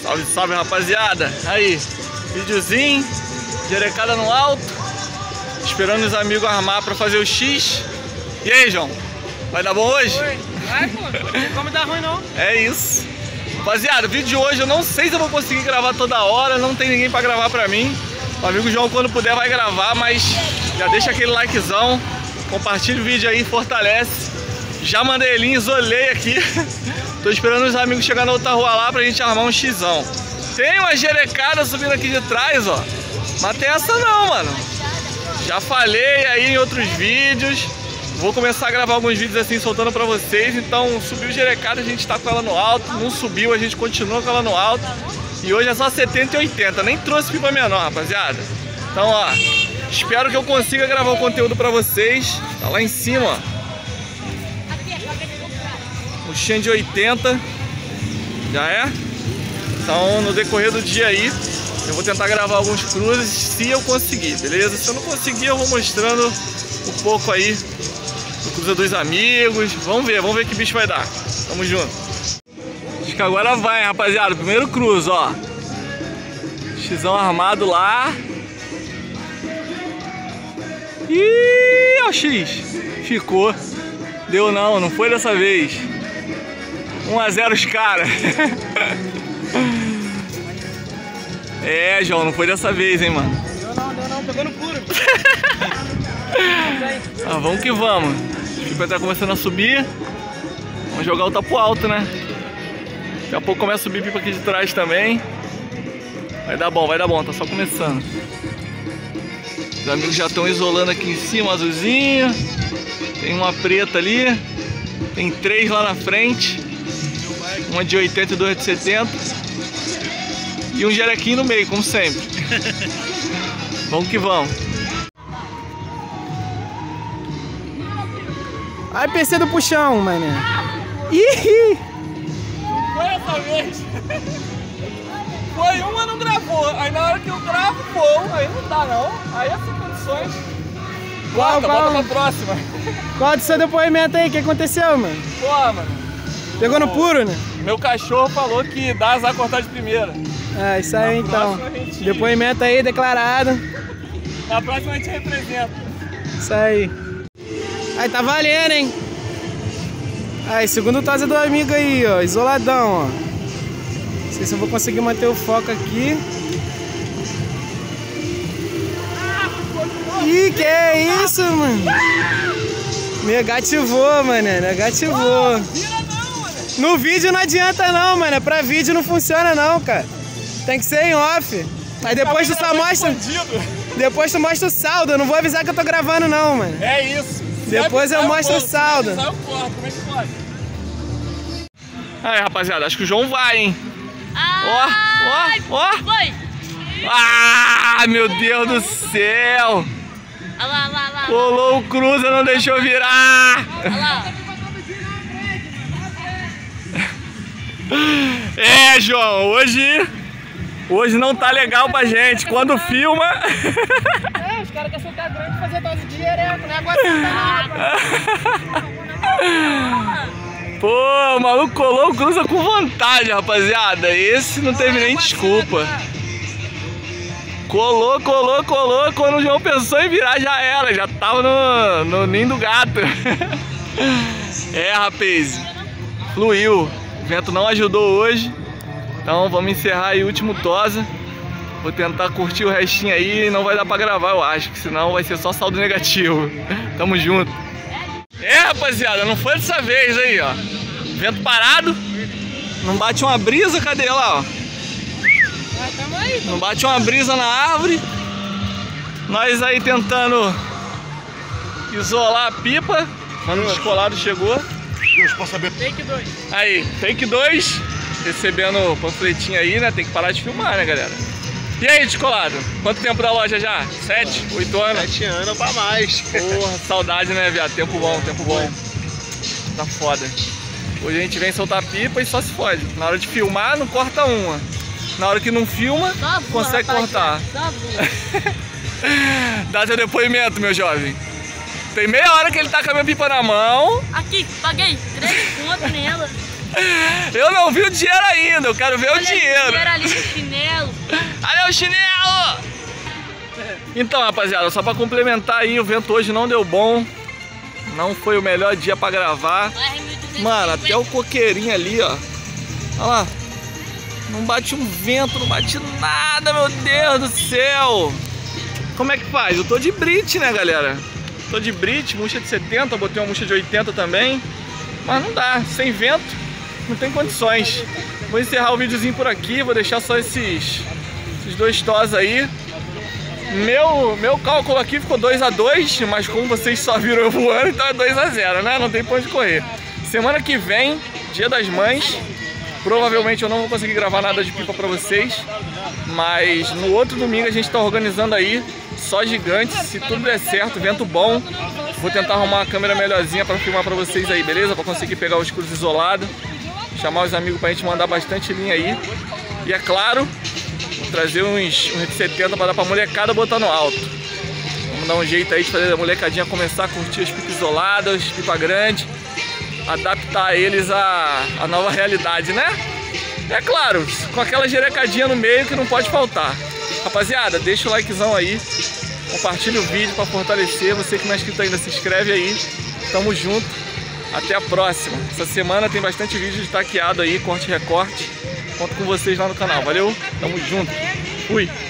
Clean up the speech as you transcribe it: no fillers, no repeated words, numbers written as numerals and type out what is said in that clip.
Salve, salve, rapaziada. Aí, videozinho, jerecada no alto, esperando os amigos armar pra fazer o X. E aí, João? Vai dar bom hoje? Vai, pô. Não tem como dar ruim, não. É isso. Rapaziada, o vídeo de hoje eu não sei se eu vou conseguir gravar toda hora, não tem ninguém pra gravar pra mim. O amigo João, quando puder, vai gravar, mas já deixa aquele likezão, compartilha o vídeo aí, fortalece. Já mandei ele, isolei aqui. Tô esperando os amigos chegar na outra rua lá pra gente armar um xizão. Tem uma jerecada subindo aqui de trás, ó. Mas tem essa não, mano. Já falei aí em outros vídeos. Vou começar a gravar alguns vídeos assim, soltando pra vocês. Então, subiu jerecada, a gente tá com ela no alto. Não subiu, a gente continua com ela no alto. E hoje é só 70 e 80. Nem trouxe pipa menor, rapaziada. Então, ó, espero que eu consiga gravar o conteúdo pra vocês. Tá lá em cima, ó. Puxinha de 80. Já é? Então, no decorrer do dia aí, eu vou tentar gravar alguns cruzes, se eu conseguir, beleza? Se eu não conseguir, eu vou mostrando um pouco aí do cruza dos amigos. Vamos ver que bicho vai dar. Tamo junto. Acho que agora vai, rapaziada. Primeiro cruzo, ó. Xizão armado lá. Ih, ó o X. Ficou. Deu não foi dessa vez. 1 a 0 os caras. É, João, não foi dessa vez, hein, mano. Deu não, pegou no puro. Ah, vamos que vamos. O pipa tá começando a subir. Vamos jogar o tapo alto, né? Daqui a pouco começa a subir pipa aqui de trás também. Vai dar bom, tá só começando. Os amigos já estão isolando aqui em cima, azulzinho. Tem uma preta ali. Tem 3 lá na frente. Uma de 80 e 2 de 70. E um jerequinho no meio, como sempre. Vamos que vamos. Ai, PC do puxão, mané. Ih! Foi essa vez. Foi uma, não gravou. Aí na hora que eu gravo, pô, aí não dá não. Aí é sem condições. Bota pra próxima. Qual do seu depoimento aí? O que aconteceu, mano? Pô, mano. Pegou no puro, né? Meu cachorro falou que dá azar cortar de primeira. É, isso aí então. Depoimento aí declarado. Na próxima a gente representa. Isso aí. Aí tá valendo, hein? Aí, segundo tosa do amigo aí, ó. Isoladão, ó. Não sei se eu vou conseguir manter o foco aqui. Ih, que é isso, mano? Negativou, mano. Negativou. No vídeo não adianta não, mano. Pra vídeo não funciona não, cara. Tem que ser em off. Aí depois tu só mostra. Depois tu mostra o saldo. Eu não vou avisar que eu tô gravando não, mano. É isso. Depois eu mostro o saldo. Como é que pode? Aí, rapaziada, acho que o João vai, hein? Ó. Foi! Ah, meu Deus do céu! Olha lá. Colou o cruza, não deixou virar! Olha lá. É, João, hoje não tá legal pra gente. Quando filma... É, os caras querem soltar grande e fazer dose direto, né? Agora Pô, o maluco colou o cruza com vontade, rapaziada. Esse não teve nem desculpa. Colou. Quando o João pensou em virar, já era. Já tava no ninho do gato. É, rapaz. Fluiu. O vento não ajudou hoje. Então vamos encerrar aí o último tosa. Vou tentar curtir o restinho aí. Não vai dar pra gravar, eu acho. Que senão vai ser só saldo negativo. Tamo junto. É, rapaziada. Não foi dessa vez aí, ó. Vento parado. Não bate uma brisa. Cadê lá, ó? Não bate uma brisa na árvore. Nós aí tentando isolar a pipa. Quando o descolado chegou. Take 2. Aí, take 2. Recebendo o panfletinho aí, né? Tem que parar de filmar, né, galera? E aí, descolado? Quanto tempo da loja já? 7, 8 anos? 7 anos pra mais. Porra, saudade, né, viado? Tempo bom. Tá foda. Hoje a gente vem soltar pipa e só se fode. Na hora de filmar, não corta uma. Na hora que não filma, consegue cortar. Dá seu depoimento, meu jovem. Tem meia hora que ele tá com a minha pipa na mão. Aqui, paguei 3 conto nela. Eu não vi o dinheiro ainda, eu quero ver o dinheiro. Dinheiro ali no chinelo. Olha o chinelo! Então, rapaziada, só pra complementar aí, o vento hoje não deu bom. Não foi o melhor dia pra gravar. Mano, até o coqueirinho ali, ó. Olha lá. Não bate um vento, não bate nada, meu Deus do céu. Como é que faz? Eu tô de Brit, né, galera? Tô de Brit, murcha de 70, botei uma murcha de 80 também. Mas não dá, sem vento, não tem condições. Vou encerrar o videozinho por aqui, vou deixar só esses dois tós aí. Meu cálculo aqui ficou 2 a 2, mas como vocês só viram eu voando, então é 2 a 0, né? Não tem pra onde correr. Semana que vem, Dia das Mães, provavelmente eu não vou conseguir gravar nada de pipa pra vocês, mas no outro domingo a gente tá organizando aí, só gigante, se tudo der certo, vento bom. Vou tentar arrumar uma câmera melhorzinha pra filmar pra vocês aí, beleza? Pra conseguir pegar os cruzes isolados, chamar os amigos pra gente mandar bastante linha aí. E é claro, vou trazer uns 70 pra dar pra molecada botar no alto. Vamos dar um jeito aí de fazer a molecadinha começar a curtir as pipas isoladas, pipa grande, adaptar eles à nova realidade, né? É claro, com aquela jerecadinha no meio que não pode faltar. Rapaziada, deixa o likezão aí, compartilha o vídeo pra fortalecer. Você que não é inscrito ainda, se inscreve aí. Tamo junto, até a próxima. Essa semana tem bastante vídeo destaqueado aí, corte e recorte. Conto com vocês lá no canal, valeu? Tamo junto, fui!